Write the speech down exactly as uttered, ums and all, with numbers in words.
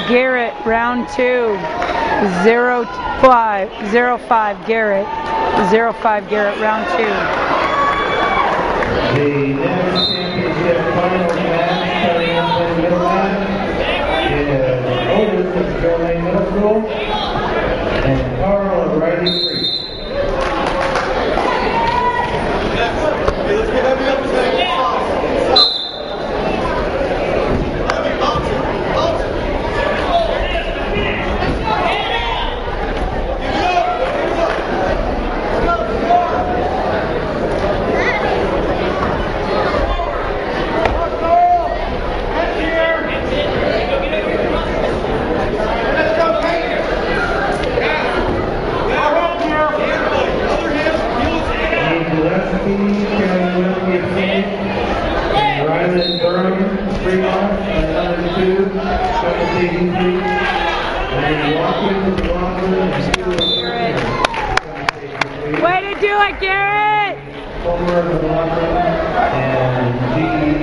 Garrett, round two. Zero five, zero five Garrett, zero five Garrett, round two. The next championship final match starting up in the middle match is Otis of Joe Lane Middle School and Carl of Riley Creek. Ryland Durham, Fremont, another two, Double C D three, and Watkins, Watkins, Way to do it, Garrett! Homer, and G.